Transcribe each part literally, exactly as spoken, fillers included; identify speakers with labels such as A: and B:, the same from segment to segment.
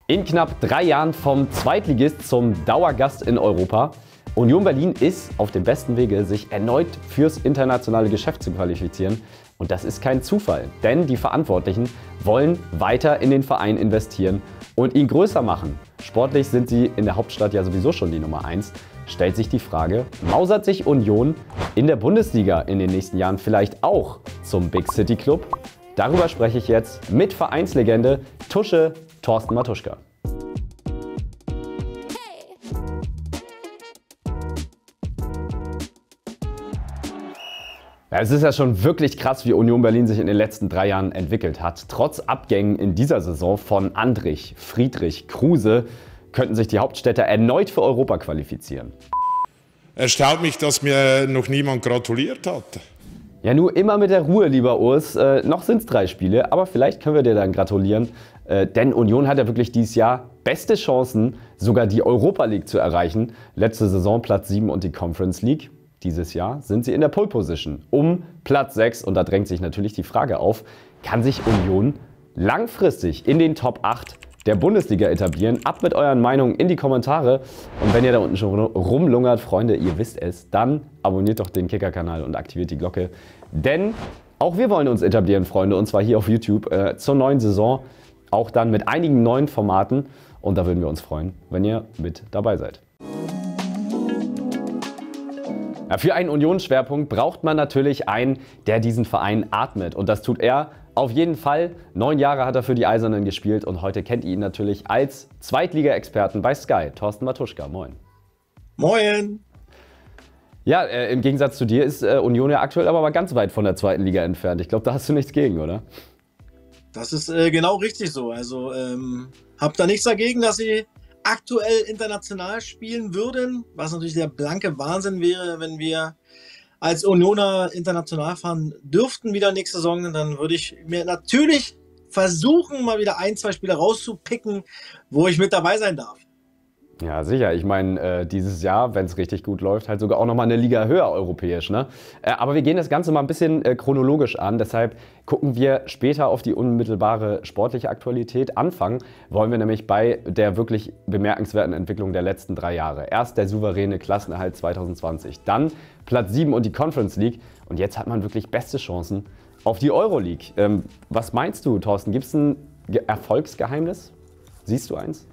A: In knapp drei Jahren vom Zweitligist zum Dauergast in Europa. Union Berlin ist auf dem besten Wege, sich erneut fürs internationale Geschäft zu qualifizieren. Und das ist kein Zufall, denn die Verantwortlichen wollen weiter in den Verein investieren und ihn größer machen. Sportlich sind sie in der Hauptstadt ja sowieso schon die Nummer eins. Stellt sich die Frage, mausert sich Union in der Bundesliga in den nächsten Jahren vielleicht auch zum Big City Club? Darüber spreche ich jetzt mit Vereinslegende Tusche Thorsten Matuschka. Ja, es ist ja schon wirklich krass, wie Union Berlin sich in den letzten drei Jahren entwickelt hat. Trotz Abgängen in dieser Saison von Andrich, Friedrich, Kruse könnten sich die Hauptstädter erneut für Europa qualifizieren.
B: Erstaunt mich, dass mir noch niemand gratuliert hat.
A: Ja, nur immer mit der Ruhe, lieber Urs. Äh, noch sind es drei Spiele, aber vielleicht können wir dir dann gratulieren. Äh, denn Union hat ja wirklich dieses Jahr beste Chancen, sogar die Europa League zu erreichen. Letzte Saison Platz sieben und die Conference League. Dieses Jahr sind sie in der Pole Position um Platz sechs. Und da drängt sich natürlich die Frage auf, kann sich Union langfristig in den Top acht der Bundesliga etablieren? Ab mit euren Meinungen in die Kommentare. Und wenn ihr da unten schon rumlungert, Freunde, ihr wisst es, dann abonniert doch den Kicker-Kanal und aktiviert die Glocke. Denn auch wir wollen uns etablieren, Freunde, und zwar hier auf YouTube äh, zur neuen Saison. Auch dann mit einigen neuen Formaten. Und da würden wir uns freuen, wenn ihr mit dabei seid. Ja, für einen Unionsschwerpunkt braucht man natürlich einen, der diesen Verein atmet. Und das tut er auf jeden Fall. Neun Jahre hat er für die Eisernen gespielt und heute kennt ihr ihn natürlich als Zweitliga-Experten bei Sky. Thorsten Matuschka, moin.
C: Moin.
A: Ja, äh, im Gegensatz zu dir ist äh, Union ja aktuell aber mal ganz weit von der zweiten Liga entfernt. Ich glaube, da hast du nichts gegen, oder?
C: Das ist äh, genau richtig so. Also ähm, hab da nichts dagegen, dass sie aktuell international spielen würden, was natürlich der blanke Wahnsinn wäre, wenn wir als Unioner international fahren dürften wieder nächste Saison. Dann würde ich mir natürlich versuchen, mal wieder ein, zwei Spiele rauszupicken, wo ich mit dabei sein darf.
A: Ja, sicher. Ich meine, äh, dieses Jahr, wenn es richtig gut läuft, halt sogar auch nochmal eine Liga höher europäisch. Ne? Äh, aber wir gehen das Ganze mal ein bisschen äh, chronologisch an. Deshalb gucken wir später auf die unmittelbare sportliche Aktualität. Anfangen wollen wir nämlich bei der wirklich bemerkenswerten Entwicklung der letzten drei Jahre. Erst der souveräne Klassenerhalt zwanzig zwanzig, dann Platz sieben und die Conference League. Und jetzt hat man wirklich beste Chancen auf die Euroleague. Ähm, was meinst du, Thorsten? Gibt es ein Erfolgsgeheimnis? Siehst du eins?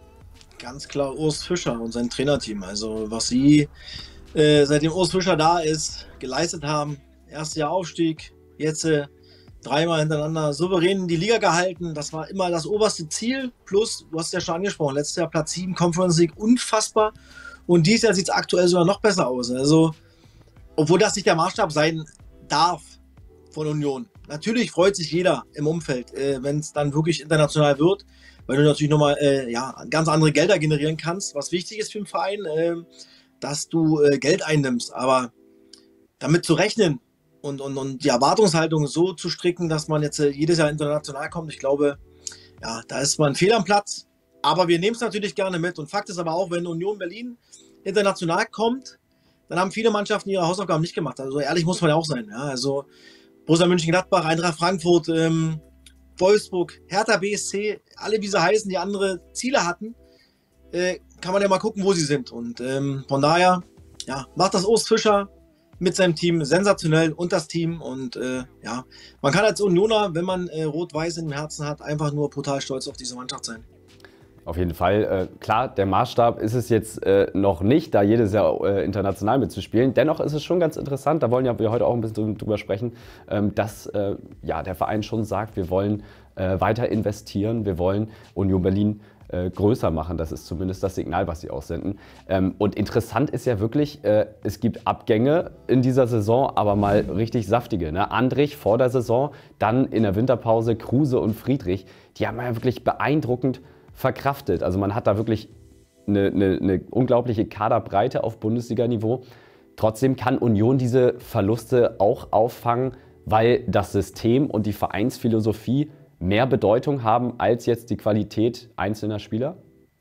C: Ganz klar Urs Fischer und sein Trainerteam. Also was sie äh, seitdem Urs Fischer da ist, geleistet haben. Erstes Jahr Aufstieg, jetzt äh, dreimal hintereinander souverän in die Liga gehalten. Das war immer das oberste Ziel. Plus, du hast es ja schon angesprochen, letztes Jahr Platz sieben, Conference League, unfassbar. Und dieses Jahr sieht es aktuell sogar noch besser aus. Also, obwohl das nicht der Maßstab sein darf von Union. Natürlich freut sich jeder im Umfeld, äh, wenn es dann wirklich international wird, weil du natürlich nochmal äh, ja, ganz andere Gelder generieren kannst, was wichtig ist für den Verein, äh, dass du äh, Geld einnimmst. Aber damit zu rechnen und, und, und die Erwartungshaltung so zu stricken, dass man jetzt äh, jedes Jahr international kommt, ich glaube, ja, da ist man fehl am Platz. Aber wir nehmen es natürlich gerne mit. Und Fakt ist aber auch, wenn Union Berlin international kommt, dann haben viele Mannschaften ihre Hausaufgaben nicht gemacht. Also ehrlich muss man ja auch sein. Ja? Also Borussia Mönchengladbach, Eintracht Frankfurt, ähm, Wolfsburg, Hertha B S C, alle wie sie heißen, die andere Ziele hatten, äh, kann man ja mal gucken, wo sie sind. Und ähm, von daher, ja, macht das Urs Fischer mit seinem Team sensationell und das Team. Und äh, ja, man kann als Unioner, wenn man äh, Rot-Weiß im Herzen hat, einfach nur brutal stolz auf diese Mannschaft sein.
A: Auf jeden Fall. Äh, klar, der Maßstab ist es jetzt äh, noch nicht, da jedes Jahr äh, international mitzuspielen. Dennoch ist es schon ganz interessant, da wollen ja wir heute auch ein bisschen drüber sprechen, ähm, dass äh, ja, der Verein schon sagt, wir wollen äh, weiter investieren, wir wollen Union Berlin äh, größer machen. Das ist zumindest das Signal, was sie aussenden. Ähm, und interessant ist ja wirklich, äh, es gibt Abgänge in dieser Saison, aber mal richtig saftige. Ne? Andrich vor der Saison, dann in der Winterpause Kruse und Friedrich, die haben ja wirklich beeindruckend verkraftet. Also man hat da wirklich eine, eine, eine unglaubliche Kaderbreite auf Bundesliga-Niveau. Trotzdem kann Union diese Verluste auch auffangen, weil das System und die Vereinsphilosophie mehr Bedeutung haben als jetzt die Qualität einzelner Spieler?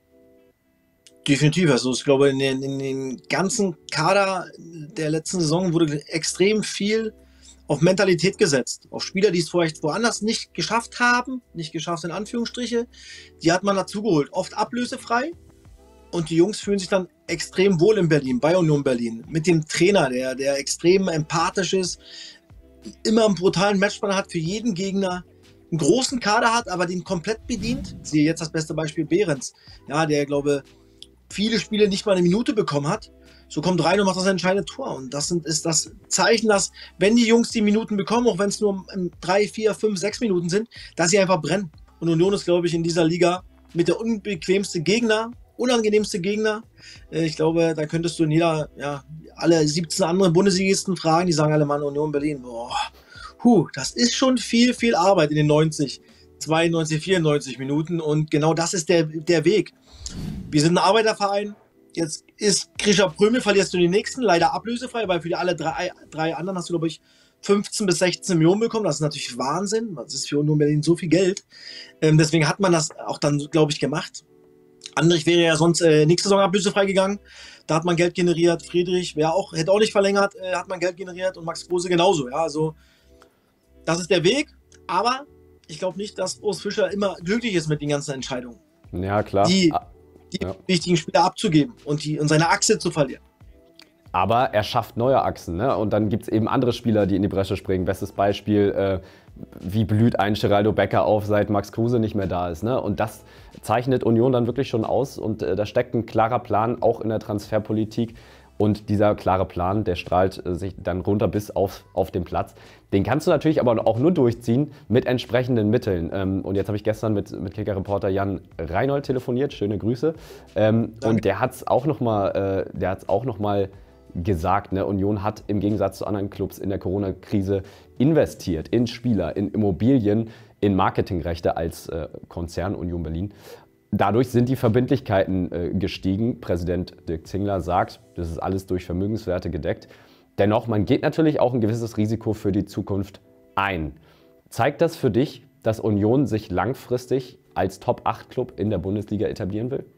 C: Definitiv. Also ich glaube, in den, in den ganzen Kader der letzten Saison wurde extrem viel auf Mentalität gesetzt. Auf Spieler, die es vielleicht woanders nicht geschafft haben, nicht geschafft in Anführungsstriche, die hat man dazugeholt. Oft ablösefrei. Und die Jungs fühlen sich dann extrem wohl in Berlin, bei Union Berlin. Mit dem Trainer, der, der extrem empathisch ist, immer einen brutalen Matchplan hat für jeden Gegner, einen großen Kader hat, aber den komplett bedient. Siehe jetzt das beste Beispiel Behrens, ja, der, glaube viele Spiele nicht mal eine Minute bekommen hat. So kommt rein und macht das entscheidende Tor. Und das sind, ist das Zeichen, dass, wenn die Jungs die Minuten bekommen, auch wenn es nur drei, vier, fünf, sechs Minuten sind, dass sie einfach brennen. Und Union ist, glaube ich, in dieser Liga mit der unbequemste Gegner, unangenehmste Gegner. Ich glaube, da könntest du in jeder, ja, alle siebzehn anderen Bundesligisten fragen, die sagen alle, Mann, Union Berlin, boah, huh, das ist schon viel, viel Arbeit in den neunzig, zweiundneunzig, vierundneunzig Minuten und genau das ist der, der Weg. Wir sind ein Arbeiterverein, jetzt ist Grisha Prömel, verlierst du den nächsten, leider ablösefrei, weil für die alle drei, drei anderen hast du, glaube ich, fünfzehn bis sechzehn Millionen bekommen, das ist natürlich Wahnsinn, das ist für Union Berlin so viel Geld, ähm, deswegen hat man das auch dann, glaube ich, gemacht. Andrich wäre ja sonst äh, nächste Saison ablösefrei gegangen. Da hat man Geld generiert. Friedrich wäre auch, hätte auch nicht verlängert, äh, hat man Geld generiert und Max Kruse genauso. Ja, also das ist der Weg. Aber ich glaube nicht, dass Urs Fischer immer glücklich ist mit den ganzen Entscheidungen.
A: Ja, klar.
C: Die, die
A: ja.
C: wichtigen Spieler abzugeben und, die, und seine Achse zu verlieren.
A: Aber er schafft neue Achsen, ne? Und dann gibt es eben andere Spieler, die in die Bresche springen. Bestes Beispiel, äh, wie blüht ein Geraldo Becker auf, seit Max Kruse nicht mehr da ist, ne? Und das zeichnet Union dann wirklich schon aus. Und äh, da steckt ein klarer Plan, auch in der Transferpolitik. Und dieser klare Plan, der strahlt äh, sich dann runter bis auf, auf den Platz. Den kannst du natürlich aber auch nur durchziehen mit entsprechenden Mitteln. Ähm, und jetzt habe ich gestern mit, mit Kicker-Reporter Jan Reinhold telefoniert. Schöne Grüße. Ähm, und der hat es auch nochmal äh, der hat's auch noch mal gesagt, ne? Union hat im Gegensatz zu anderen Clubs in der Corona-Krise investiert in Spieler, in Immobilien, in Marketingrechte als äh, Konzern Union Berlin. Dadurch sind die Verbindlichkeiten äh, gestiegen. Präsident Dirk Zingler sagt, das ist alles durch Vermögenswerte gedeckt. Dennoch, man geht natürlich auch ein gewisses Risiko für die Zukunft ein. Zeigt das für dich, dass Union sich langfristig als Top acht Club in der Bundesliga etablieren will?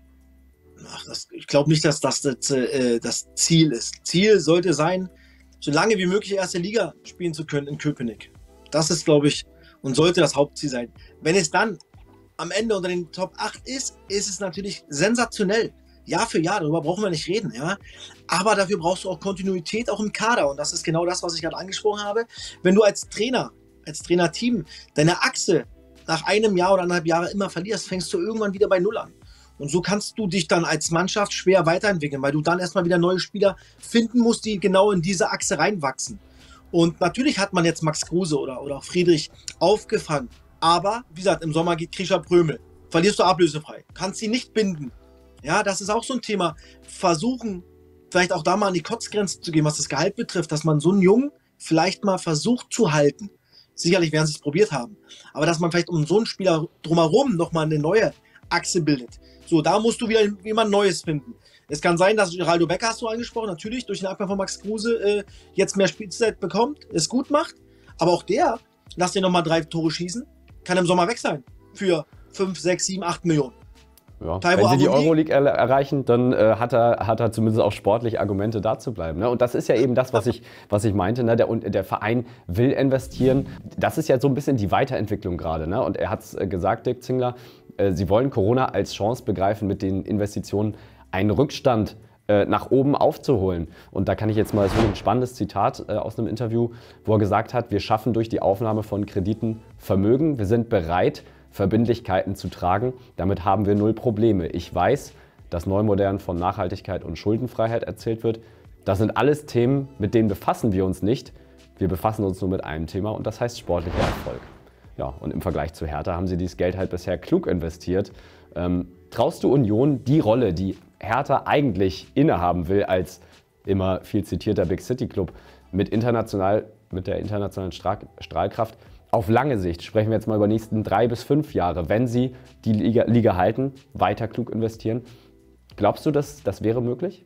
C: Ach, das, ich glaube nicht, dass das das, äh, das Ziel ist. Ziel sollte sein, so lange wie möglich erste Liga spielen zu können in Köpenick. Das ist, glaube ich, und sollte das Hauptziel sein. Wenn es dann am Ende unter den Top acht ist, ist es natürlich sensationell. Jahr für Jahr, darüber brauchen wir nicht reden. Ja? Aber dafür brauchst du auch Kontinuität, auch im Kader. Und das ist genau das, was ich gerade angesprochen habe. Wenn du als Trainer, als Trainerteam deine Achse nach einem Jahr oder anderthalb Jahre immer verlierst, fängst du irgendwann wieder bei Null an. Und so kannst du dich dann als Mannschaft schwer weiterentwickeln, weil du dann erstmal wieder neue Spieler finden musst, die genau in diese Achse reinwachsen. Und natürlich hat man jetzt Max Kruse oder, oder auch Friedrich aufgefangen. Aber, wie gesagt, im Sommer geht Grisha Prömel. Verlierst du ablösefrei. Kannst sie nicht binden. Ja, das ist auch so ein Thema. Versuchen, vielleicht auch da mal an die Kotzgrenze zu gehen, was das Gehalt betrifft, dass man so einen Jungen vielleicht mal versucht zu halten. Sicherlich werden sie es probiert haben. Aber dass man vielleicht um so einen Spieler drumherum nochmal eine neue Achse bildet. So, da musst du wieder jemand Neues finden. Es kann sein, dass Geraldo Becker, hast du angesprochen, natürlich durch den Abgang von Max Kruse äh, jetzt mehr Spielzeit bekommt, es gut macht. Aber auch der, lass den nochmal drei Tore schießen, kann im Sommer weg sein. Für fünf, sechs, sieben, acht Millionen.
A: Ja. Wenn sie die Euroleague er erreichen, dann äh, hat, er, hat er zumindest auch sportlich Argumente, da zu bleiben. Ne? Und das ist ja eben das, was ich, was ich meinte. Ne? Der, der Verein will investieren. Das ist ja so ein bisschen die Weiterentwicklung gerade. Ne? Und er hat es äh, gesagt, Dirk Zingler, äh, sie wollen Corona als Chance begreifen, mit den Investitionen einen Rückstand äh, nach oben aufzuholen. Und da kann ich jetzt mal so ein spannendes Zitat äh, aus einem Interview, wo er gesagt hat, wir schaffen durch die Aufnahme von Krediten Vermögen. Wir sind bereit, Verbindlichkeiten zu tragen. Damit haben wir null Probleme. Ich weiß, dass Neumodern von Nachhaltigkeit und Schuldenfreiheit erzählt wird. Das sind alles Themen, mit denen befassen wir uns nicht. Wir befassen uns nur mit einem Thema und das heißt sportlicher Erfolg. Ja, und im Vergleich zu Hertha haben sie dieses Geld halt bisher klug investiert. Ähm, traust du Union die Rolle, die Hertha eigentlich innehaben will, als immer viel zitierter Big City Club mit, international, mit der internationalen Strahl Strahlkraft, auf lange Sicht, sprechen wir jetzt mal über die nächsten drei bis fünf Jahre, wenn sie die Liga, Liga halten, weiter klug investieren. Glaubst du, dass das wäre möglich?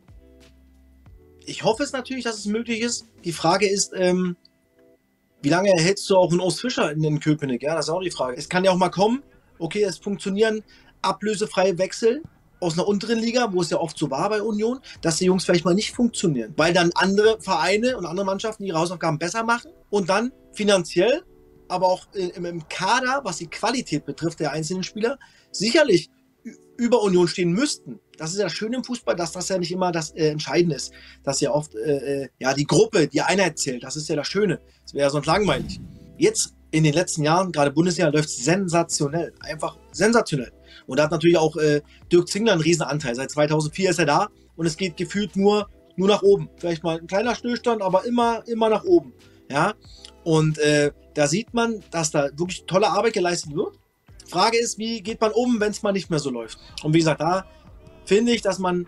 C: Ich hoffe es natürlich, dass es möglich ist. Die Frage ist, ähm, wie lange erhältst du auch einen Urs Fischer in den Köpenick? Ja, das ist auch die Frage. Es kann ja auch mal kommen, okay, es funktionieren ablösefreie Wechsel, aus einer unteren Liga, wo es ja oft so war bei Union, dass die Jungs vielleicht mal nicht funktionieren, weil dann andere Vereine und andere Mannschaften ihre Hausaufgaben besser machen und dann finanziell, aber auch im, im Kader, was die Qualität betrifft der einzelnen Spieler, sicherlich über Union stehen müssten. Das ist ja schön im Fußball, dass das ja nicht immer das äh, Entscheidende ist, dass ja oft äh, ja, die Gruppe, die Einheit zählt. Das ist ja das Schöne. Das wäre ja sonst langweilig. Jetzt in den letzten Jahren, gerade Bundesliga, läuft es sensationell. Einfach sensationell. Und da hat natürlich auch äh, Dirk Zingler einen Riesenanteil. Seit zweitausendvier ist er da und es geht gefühlt nur, nur nach oben. Vielleicht mal ein kleiner Stillstand, aber immer, immer nach oben. Ja? Und äh, da sieht man, dass da wirklich tolle Arbeit geleistet wird. Frage ist, wie geht man um, wenn es mal nicht mehr so läuft? Und wie gesagt, da finde ich, dass man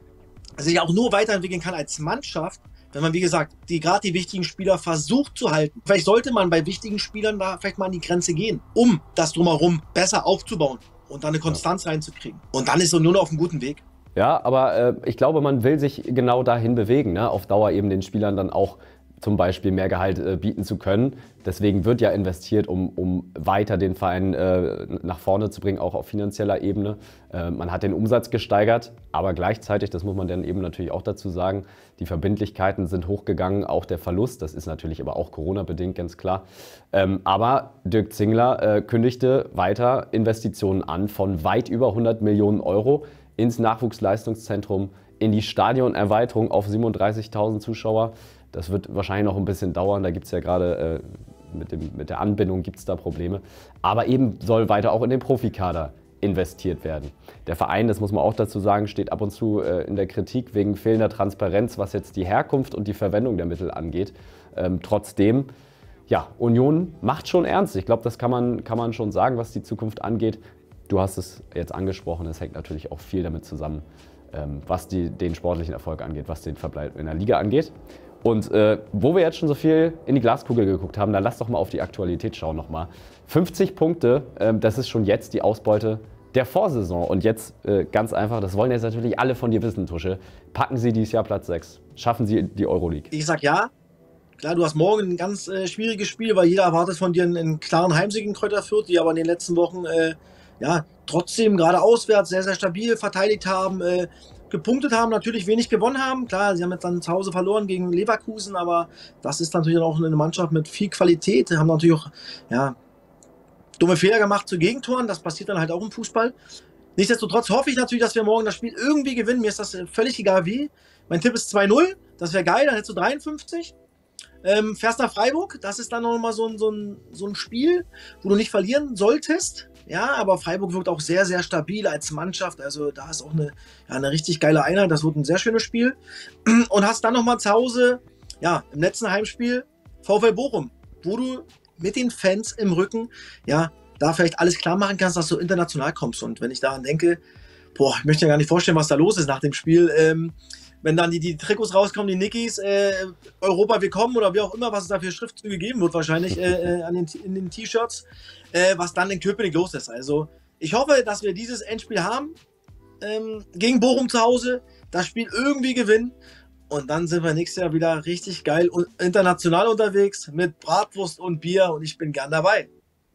C: sich auch nur weiterentwickeln kann als Mannschaft, wenn man, wie gesagt, die gerade die wichtigen Spieler versucht zu halten. Vielleicht sollte man bei wichtigen Spielern da vielleicht mal an die Grenze gehen, um das Drumherum besser aufzubauen und dann eine Konstanz reinzukriegen. Und dann ist Union nur auf einem guten Weg.
A: Ja, aber äh, ich glaube, man will sich genau dahin bewegen, ne? Auf Dauer eben den Spielern dann auch zum Beispiel mehr Gehalt äh, bieten zu können. Deswegen wird ja investiert, um, um weiter den Verein äh, nach vorne zu bringen, auch auf finanzieller Ebene. Äh, man hat den Umsatz gesteigert, aber gleichzeitig, das muss man dann eben natürlich auch dazu sagen, die Verbindlichkeiten sind hochgegangen, auch der Verlust, das ist natürlich aber auch Corona-bedingt, ganz klar. Ähm, aber Dirk Zingler äh, kündigte weiter Investitionen an von weit über hundert Millionen Euro ins Nachwuchsleistungszentrum, in die Stadionerweiterung auf siebenunddreißigtausend Zuschauer. Das wird wahrscheinlich noch ein bisschen dauern, da gibt es ja gerade äh, mit, dem, mit der Anbindung gibt es da Probleme. Aber eben soll weiter auch in den Profikader investiert werden. Der Verein, das muss man auch dazu sagen, steht ab und zu äh, in der Kritik wegen fehlender Transparenz, was jetzt die Herkunft und die Verwendung der Mittel angeht. Ähm, trotzdem, ja, Union macht schon ernst. Ich glaube, das kann man, kann man schon sagen, was die Zukunft angeht. Du hast es jetzt angesprochen, es hängt natürlich auch viel damit zusammen, ähm, was die, den sportlichen Erfolg angeht, was den Verbleib in der Liga angeht. Und äh, wo wir jetzt schon so viel in die Glaskugel geguckt haben, dann lass doch mal auf die Aktualität schauen nochmal. fünfzig Punkte, äh, das ist schon jetzt die Ausbeute der Vorsaison. Und jetzt äh, ganz einfach, das wollen jetzt natürlich alle von dir wissen, Tusche. Packen Sie dieses Jahr Platz sechs. Schaffen Sie die Euroleague?
C: Ich sag ja. Klar, du hast morgen ein ganz äh, schwieriges Spiel, weil jeder erwartet von dir einen, einen klaren Heimsieg in Kräuter Fürth, die aber in den letzten Wochen äh, ja, trotzdem gerade auswärts sehr, sehr stabil verteidigt haben. Äh, gepunktet haben, natürlich wenig gewonnen haben. Klar, sie haben jetzt dann zu Hause verloren gegen Leverkusen, aber das ist natürlich auch eine Mannschaft mit viel Qualität. Die haben natürlich auch ja, dumme Fehler gemacht zu Gegentoren. Das passiert dann halt auch im Fußball. Nichtsdestotrotz hoffe ich natürlich, dass wir morgen das Spiel irgendwie gewinnen. Mir ist das völlig egal wie. Mein Tipp ist zwei null. Das wäre geil, dann hättest du dreiundfünfzig. Ähm, fährst nach Freiburg. Das ist dann nochmal so ein, so, ein, so ein Spiel, wo du nicht verlieren solltest. Ja, aber Freiburg wirkt auch sehr, sehr stabil als Mannschaft. Also da ist auch eine, ja, eine richtig geile Einheit. Das wird ein sehr schönes Spiel. Und hast dann nochmal zu Hause, ja, im letzten Heimspiel VfL Bochum, wo du mit den Fans im Rücken, ja, da vielleicht alles klar machen kannst, dass du international kommst. Und wenn ich daran denke, boah, ich möchte mir gar nicht vorstellen, was da los ist nach dem Spiel. Ähm, wenn dann die, die Trikots rauskommen, die Nickys, äh, Europa willkommen oder wie auch immer, was es da für Schriftzüge geben wird wahrscheinlich äh, an den, in den T-Shirts, äh, was dann in Köpenick los ist. Also ich hoffe, dass wir dieses Endspiel haben, ähm, gegen Bochum zu Hause, das Spiel irgendwie gewinnen und dann sind wir nächstes Jahr wieder richtig geil und international unterwegs mit Bratwurst und Bier und ich bin gern dabei.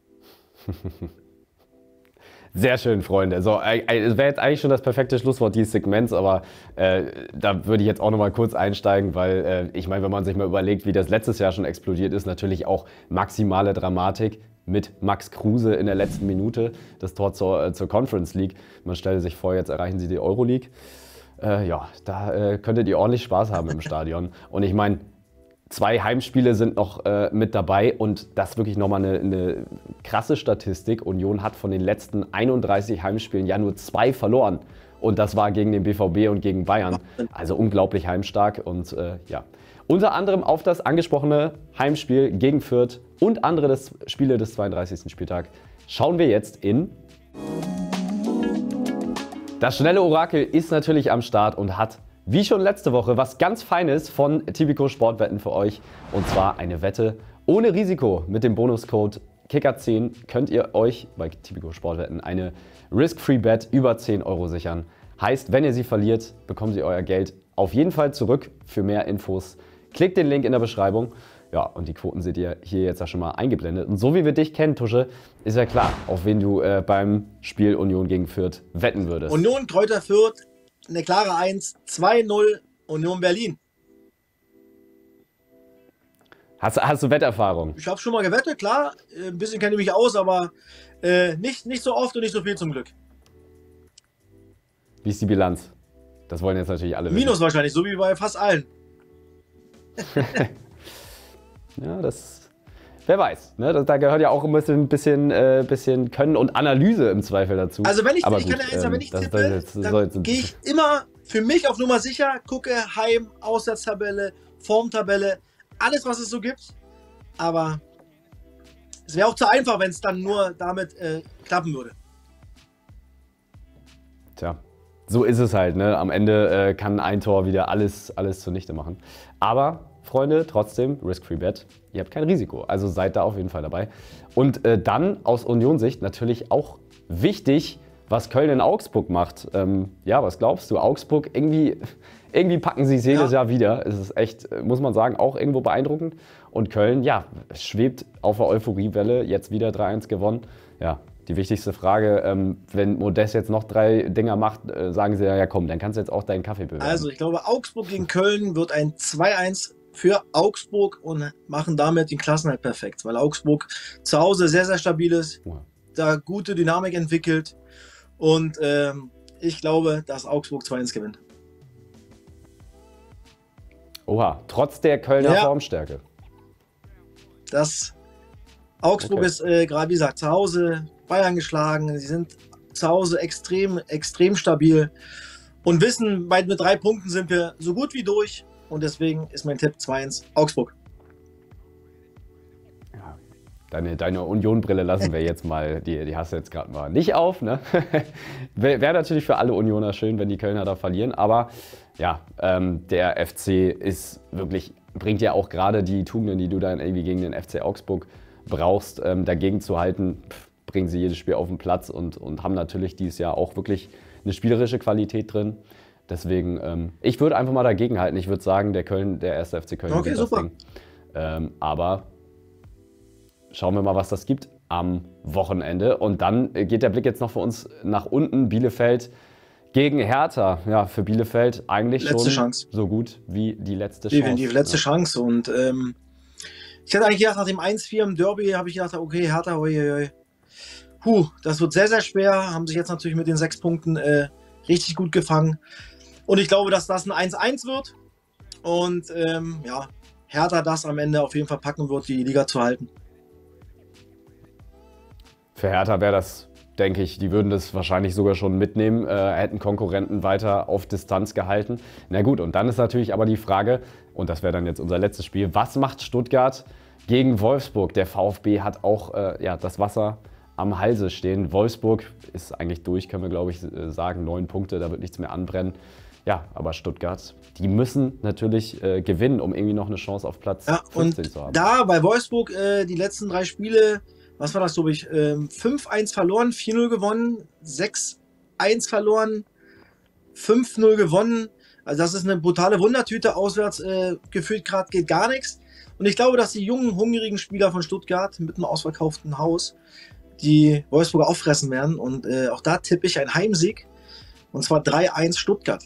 A: Sehr schön, Freunde. So, es wäre jetzt eigentlich schon das perfekte Schlusswort dieses Segments, aber äh, da würde ich jetzt auch noch mal kurz einsteigen, weil äh, ich meine, wenn man sich mal überlegt, wie das letztes Jahr schon explodiert ist, natürlich auch maximale Dramatik mit Max Kruse in der letzten Minute, das Tor zur, äh, zur Conference League. Man stelle sich vor, jetzt erreichen sie die Euroleague. Äh, ja, da äh, könntet ihr ordentlich Spaß haben im Stadion. Und ich meine, zwei Heimspiele sind noch äh, mit dabei und das ist wirklich nochmal eine, eine krasse Statistik. Union hat von den letzten einunddreißig Heimspielen ja nur zwei verloren. Und das war gegen den B V B und gegen Bayern. Also unglaublich heimstark. Und äh, ja, unter anderem auf das angesprochene Heimspiel gegen Fürth und andere des Spiele des zweiunddreißigsten Spieltags schauen wir jetzt in... Das schnelle Orakel ist natürlich am Start und hat wie schon letzte Woche was ganz Feines von Tipico Sportwetten für euch. Und zwar eine Wette ohne Risiko. Mit dem Bonuscode Kicker zehn könnt ihr euch bei Tipico Sportwetten eine Risk-Free-Bet über zehn Euro sichern. Heißt, wenn ihr sie verliert, bekommt ihr euer Geld auf jeden Fall zurück. Für mehr Infos klickt den Link in der Beschreibung. Ja, und die Quoten seht ihr hier jetzt ja schon mal eingeblendet. Und so wie wir dich kennen, Tusche, ist ja klar, auf wen du äh, beim Spiel Union gegen Fürth wetten würdest.
C: Union Kräuter Fürth, eine klare eins, zwei null Union Berlin.
A: Hast, hast du Wetterfahrung?
C: Ich habe schon mal gewettet, klar. Ein bisschen kenne ich mich aus, aber äh, nicht, nicht so oft und nicht so viel zum Glück.
A: Wie ist die Bilanz? Das wollen jetzt natürlich alle wissen.
C: Minus wahrscheinlich, so wie bei fast allen.
A: Ja, das, wer weiß. Ne? Da, da gehört ja auch ein bisschen, bisschen, äh, bisschen Können und Analyse im Zweifel dazu.
C: Also wenn ich,
A: Aber
C: ich
A: gut,
C: kann ja eins,
A: ähm,
C: wenn ich
A: das-
C: tippe,
A: das jetzt-
C: dann
A: soll jetzt-
C: gehe ich immer für mich auf Nummer sicher, gucke Heim, Auswärtstabelle, Formtabelle, alles, was es so gibt. Aber es wäre auch zu einfach, wenn es dann nur damit äh, klappen würde.
A: Tja, so ist es halt. Ne? Am Ende äh, kann ein Tor wieder alles, alles zunichte machen. Aber, Freunde, trotzdem, Risk-Free-Bet, ihr habt kein Risiko. Also seid da auf jeden Fall dabei. Und äh, dann aus Union-Sicht natürlich auch wichtig, was Köln in Augsburg macht. Ähm, ja, was glaubst du? Augsburg, irgendwie, irgendwie packen sie es jedes
C: Ja.
A: Jahr wieder. Es ist echt, muss man sagen, auch irgendwo beeindruckend. Und Köln, ja, schwebt auf der Euphoriewelle, jetzt wieder drei eins gewonnen. Ja, die wichtigste Frage, ähm, wenn Modest jetzt noch drei Dinger macht, äh, sagen sie ja, ja komm, dann kannst du jetzt auch deinen Kaffee bewerben.
C: Also ich glaube, Augsburg gegen Köln wird ein zwei eins für Augsburg und machen damit den Klassenerhalt perfekt, weil Augsburg zu Hause sehr, sehr stabil ist,
A: Ja.
C: da gute Dynamik entwickelt und ähm, ich glaube, dass Augsburg zwei eins gewinnt.
A: Oha, trotz der Kölner
C: Ja.
A: Formstärke.
C: Das Augsburg
A: Okay.
C: ist äh, gerade, wie gesagt, zu Hause Bayern geschlagen. Sie sind zu Hause extrem, extrem stabil und wissen, bei, mit drei Punkten sind wir so gut wie durch. Und deswegen ist mein Tipp zwei eins Augsburg.
A: Deine, deine Union-Brille lassen wir jetzt mal, die, die hast du jetzt gerade mal nicht auf. Ne? Wäre wär natürlich für alle Unioner schön, wenn die Kölner da verlieren. Aber ja, ähm, der F C ist wirklich, bringt ja auch gerade die Tugenden, die du dann irgendwie gegen den F C Augsburg brauchst, ähm, dagegen zu halten, pff, bringen sie jedes Spiel auf den Platz und, und haben natürlich dieses Jahr auch wirklich eine spielerische Qualität drin. Deswegen, ähm, ich würde einfach mal dagegen halten. Ich würde sagen, der Köln, der erste F C Köln
C: Okay,
A: gewinnt das
C: super.
A: Ding. Ähm, aber schauen wir mal, was das gibt am Wochenende. Und dann geht der Blick jetzt noch für uns nach unten. Bielefeld gegen Hertha. Ja, für Bielefeld eigentlich
C: Letzte
A: schon
C: Chance.
A: so gut wie die letzte Chance.
C: Definitiv letzte
A: ja.
C: Chance. Und ähm, ich hatte eigentlich gedacht, nach dem eins vier im Derby habe ich gedacht, okay, Hertha, oi, oi, oi. Puh, das wird sehr, sehr schwer. Haben sich jetzt natürlich mit den sechs Punkten äh, richtig gut gefangen. Und ich glaube, dass das ein eins eins wird. Und ähm, ja, Hertha das am Ende auf jeden Fall packen wird, die Liga zu halten.
A: Für Hertha wäre das, denke ich, die würden das wahrscheinlich sogar schon mitnehmen, äh, hätten Konkurrenten weiter auf Distanz gehalten. Na gut, und dann ist natürlich aber die Frage, und das wäre dann jetzt unser letztes Spiel, was macht Stuttgart gegen Wolfsburg? Der VfB hat auch äh, ja, das Wasser am Halse stehen. Wolfsburg ist eigentlich durch, können wir glaube ich äh, sagen, neun Punkte, da wird nichts mehr anbrennen. Ja, aber Stuttgart, die müssen natürlich äh, gewinnen, um irgendwie noch eine Chance auf Platz
C: Ja,
A: fünfzehn
C: und
A: zu haben.
C: da bei Wolfsburg äh, die letzten drei Spiele, was war das, glaube ich, ähm, fünf eins verloren, vier null gewonnen, sechs eins verloren, fünf null gewonnen. Also das ist eine brutale Wundertüte. Auswärts äh, gefühlt gerade geht gar nichts. Und ich glaube, dass die jungen, hungrigen Spieler von Stuttgart mit einem ausverkauften Haus die Wolfsburger auffressen werden. Und äh, auch da tippe ich einen Heimsieg. Und zwar drei eins Stuttgart.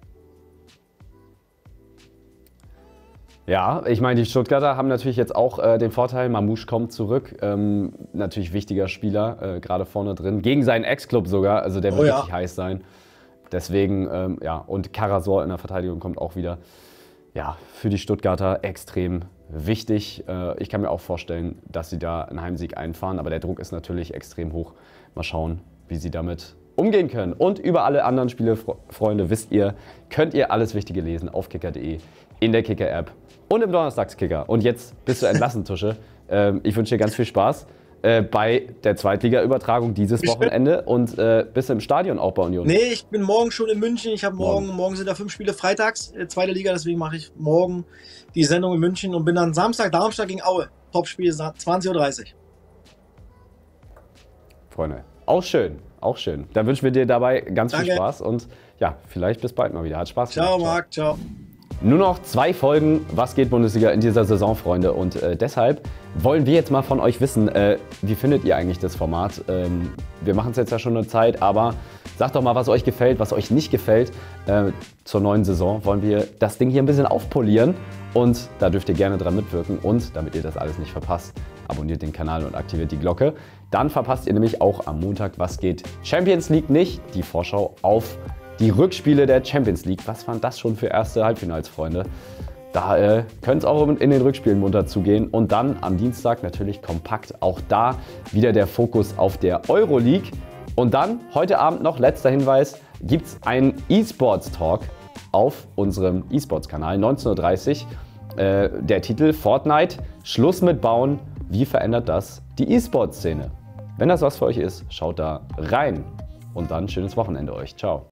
A: Ja, ich meine, die Stuttgarter haben natürlich jetzt auch äh, den Vorteil, Mamouche kommt zurück. Ähm, natürlich wichtiger Spieler, äh, gerade vorne drin. Gegen seinen Ex-Club sogar, also der
C: Oh
A: wird
C: ja.
A: richtig heiß sein. Deswegen, ähm, ja, und Karasor in der Verteidigung kommt auch wieder. Ja, für die Stuttgarter extrem wichtig. Äh, ich kann mir auch vorstellen, dass sie da einen Heimsieg einfahren, aber der Druck ist natürlich extrem hoch. Mal schauen, wie sie damit umgehen können. Und über alle anderen Spiele, Fre- Freunde, wisst ihr, könnt ihr alles Wichtige lesen auf kicker punkt de, in der Kicker-App und im Donnerstagskicker. Und jetzt bist du entlassen, Tusche. Ähm, ich wünsche dir ganz viel Spaß äh, bei der Zweitliga-Übertragung dieses Wochenende und äh, bist du im Stadion auch bei Union?
C: Nee, ich bin morgen schon in München. Ich habe morgen,
A: Morgen.
C: morgen sind da fünf Spiele freitags, äh, zweite Liga, deswegen mache ich morgen die Sendung in München und bin dann Samstag Darmstadt gegen Aue. Topspiel zwanzig Uhr dreißig.
A: Freunde, auch schön, auch schön. Dann wünschen wir dir dabei ganz viel
C: Danke.
A: Spaß und ja, vielleicht bis bald mal wieder. Hat Spaß gemacht.
C: Ciao, Marc. Ciao.
A: Nur noch zwei Folgen, was geht Bundesliga in dieser Saison, Freunde. Und äh, deshalb wollen wir jetzt mal von euch wissen, äh, wie findet ihr eigentlich das Format? Ähm, wir machen es jetzt ja schon eine Zeit, aber sagt doch mal, was euch gefällt, was euch nicht gefällt. Äh, zur neuen Saison wollen wir das Ding hier ein bisschen aufpolieren und da dürft ihr gerne dran mitwirken. Und damit ihr das alles nicht verpasst, abonniert den Kanal und aktiviert die Glocke. Dann verpasst ihr nämlich auch am Montag, was geht Champions League nicht, die Vorschau auf die Rückspiele der Champions League. Was waren das schon für erste Halbfinals, Freunde? Da äh, könnte es auch in den Rückspielen munter zugehen. Und dann am Dienstag natürlich kompakt auch da wieder der Fokus auf der Euroleague. Und dann heute Abend noch, letzter Hinweis, gibt es einen E-Sports-Talk auf unserem E-Sports-Kanal, neunzehn Uhr dreißig. Äh, der Titel Fortnite, Schluss mit Bauen, wie verändert das die E-Sports-Szene? Wenn das was für euch ist, schaut da rein. Und dann schönes Wochenende euch. Ciao.